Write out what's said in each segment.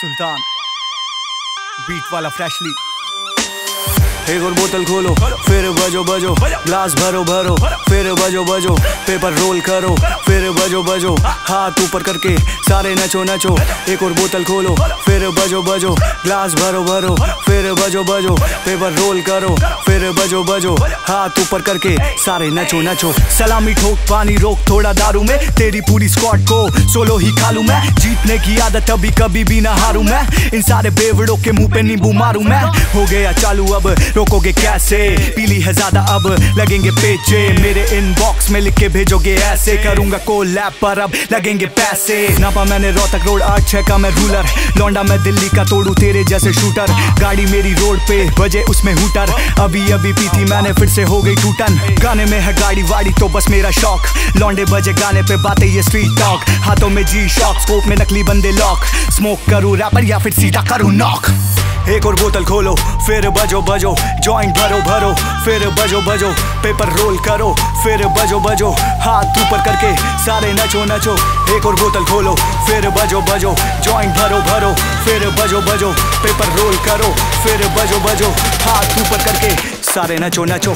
सुल्तान beat वाला freshly. एक और बोतल खोलो फिर बजो बजो, ग्लास भरो भरो फिर बजो बजो, पेपर रोल करो फिर बजो बजो, हाथ ऊपर करके सारे नचो नचो। एक और बोतल खोलो फिर बजो बजो, ग्लास भरो भरो फिर बजो बजो, पेपर रोल करो फिर बजो बजो, हाथ ऊपर करके सारे नचो नचो। सलामी ठोक पानी रोक थोड़ा दारू में, तेरी पूरी स्क्वाड को सोलो ही खा लूं मैं। जीतने की आदत अभी कभी भी ना हारूं मैं, इन सारे बेवड़ों के मुंह पे नींबू मारूं मैं। हो गया चालू अब रोकोगे कैसे, पीली है ज्यादा अब लगेंगे पेचे, मेरे इनबॉक्स में लिख के भेजोगे ऐसे। करूंगा कोलैब पर अब लगेंगे पैसे, नापा मैंने रोहतक रोड 8-6 का मैं रूलर, लौंडा मैं दिल्ली का तोड़ू तेरे जैसे शूटर। गाड़ी मेरी रोड पे बजे उसमें हूटर, अभी अभी पी थी मैंने फिर से हो गई टूटन। गाने में है गाड़ी वाड़ी तो बस मेरा शौक, लौंडे बजे गाने पे बातें ये स्ट्रीट टॉक। हाथों में जी शॉक, स्कोप में नकली बंदे लॉक, स्मोक करूँ रैपर या फिर सीधा करूँ नॉक। एक और बोतल खोलो फिर बजो बजो, जॉइंट भरो भरो फिर बजो बजो, पेपर रोल करो फिर बजो बजो, हाथ ऊपर करके सारे नचो नचो। एक और बोतल खोलो फिर बजो बजो, जॉइंट भरो भरो फिर बजो बजो, पेपर रोल करो फिर बजो बजो, हाथ ऊपर करके सारे नचो नचो।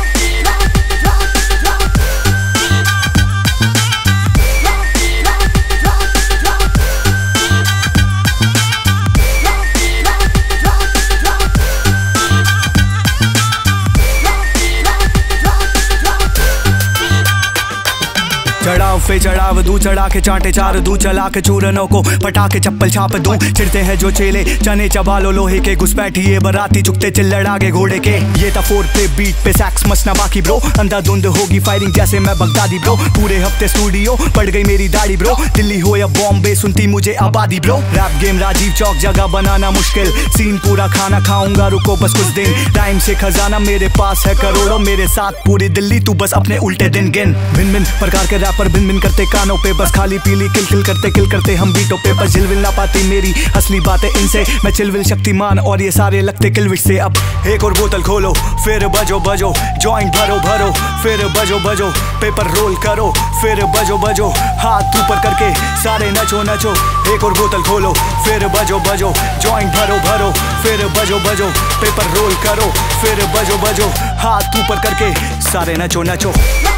चढ़ाव पे चढ़ाव दूं, चढ़ा के चाटे चार दूं, चला के चूरनों को पटा के चप्पल छाप दूं। चिढ़ते हैं जो चेले चने चबा लो लोहे के, घुसपैठिए बराती चुकते चिल्लड़ आगे घोड़े के। ये था 4 पे बीट पे सैक्स मसना बाकी ब्रो, अंधाधुंध होगी फायरिंग जैसे मैं बगदादी ब्रो। पूरे हफ्ते स्टूडियो पड़ गई मेरी दाढ़ी ब्रो, दिल्ली हो या बॉम्बे सुनती मुझे आबादी bro. Rap game Rajiv Chowk जगह बनाना मुश्किल, सीन पूरा खाना खाऊंगा रुको बस कुछ दिन। टाइम से खजाना मेरे पास है करोड़ों, मेरे साथ पूरी दिल्ली तू बस अपने उल्टे दिन गिन। भिन्न भिन्न प्रकार के रैपर भिन्न भिन्न करते कानों पे, बस खाली पीली किल करते हम बीटों पे, पर झिलविल ना पाती मेरी असली बातें इनसे। मैं चिलविल शक्तिमान और ये सारे लगते किलविश से। अब एक और बोतल खोलो फिर बजो बजो, जॉइंट भरो भरो फिर बजो बजो, पेपर रोल करो फिर बजो बजो, हाथ ऊपर करके सारे नचो नचो। एक और बोतल खोलो फिर बजो बजो, जॉइंट भरो भरो फिर बजो बजो, पेपर रोल करो फिर बजो बजो, हाथ ऊपर करके सारे नचो नचो।